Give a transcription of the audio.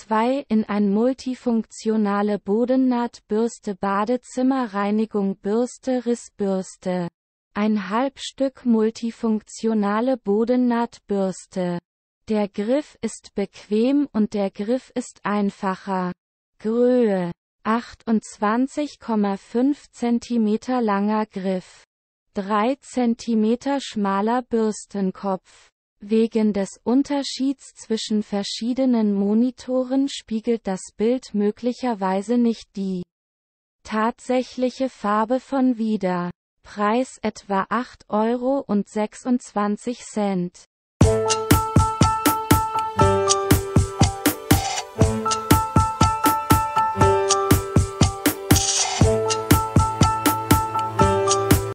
2-in-1 multifunktionale Bodennahtbürste Badezimmerreinigung Bürste Rissbürste. Ein Halbstück multifunktionale Bodennahtbürste. Der Griff ist bequem und der Griff ist einfacher. Größe: 28,5 cm langer Griff. 3 cm schmaler Bürstenkopf. Wegen des Unterschieds zwischen verschiedenen Monitoren spiegelt das Bild möglicherweise nicht die tatsächliche Farbe von wider. Preis etwa 8,26 €.